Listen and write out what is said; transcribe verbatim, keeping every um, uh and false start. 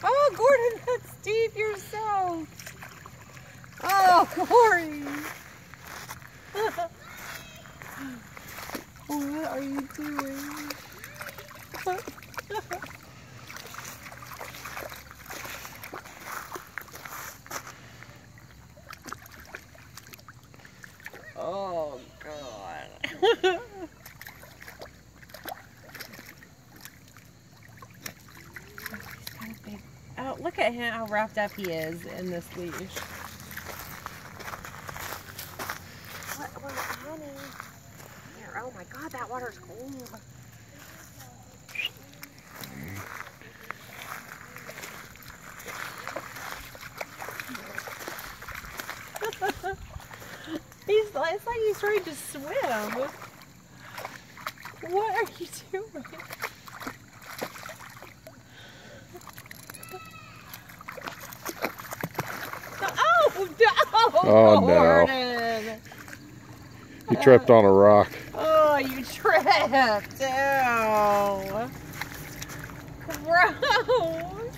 Oh, Gordon, that's deep yourself. Oh, Corey. What are you doing? Oh, God. Oh, look at him, how wrapped up he is in this leash. What, what, honey? Here, oh my God, that water's cold. He's, it's like he's ready to swim. What are you doing? Oh, oh Gordon. No. You tripped on a rock. Oh, you tripped. Ew. Gross.